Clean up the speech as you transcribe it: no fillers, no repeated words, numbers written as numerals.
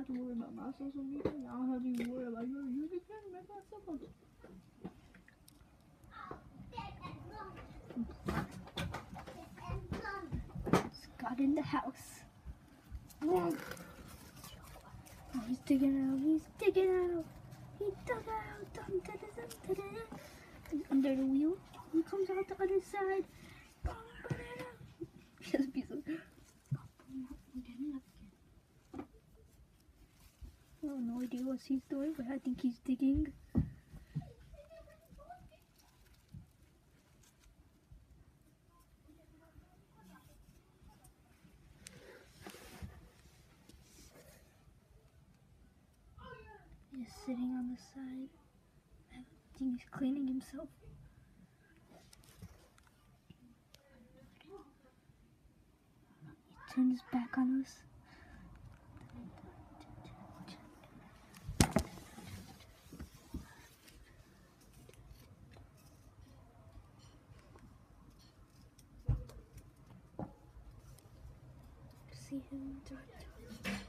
have to worry about my social media. I don't have to even worry about your YouTube channel. Make myself up. Got in the house. Oh, he's digging out. He's digging out. He dug out. Dun, dun, dun, dun, dun, dun. He's under the wheel. He comes out the other side. Just a piece of. I have no idea what he's doing, but I think he's digging. He's sitting on the side. I think he's cleaning himself. He turned his back on us. See him.